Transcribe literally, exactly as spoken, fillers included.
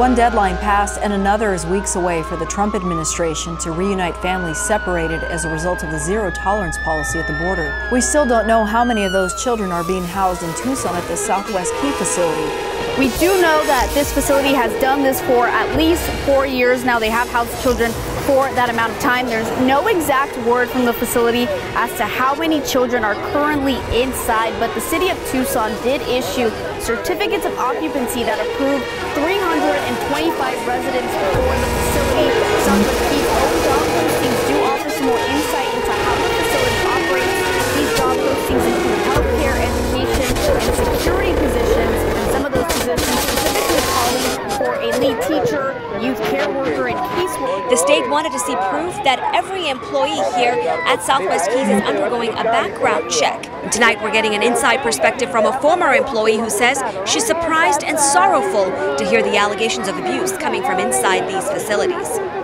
One deadline passed and another is weeks away for the Trump administration to reunite families separated as a result of the zero-tolerance policy at the border. We still don't know how many of those children are being housed in Tucson at the Southwest Key facility. We do know that this facility has done this for at least four years now. They have housed children for that amount of time. There's no exact word from the facility as to how many children are currently inside, but the city of Tucson did issue certificates of occupancy that approve three hundred twenty-five residents for the facility. Southwest Key's own job postings do offer some more insight into how the facility operates. These job postings include healthcare, education, and security positions, and some of those positions specifically calling for a lead teacher, youth care worker, and caseworker. The state wanted to see proof that every employee here at Southwest Keys is undergoing a background check. And tonight we're getting an inside perspective from a former employee who says she's surprised and sorrowful to hear the allegations of abuse coming from inside these facilities.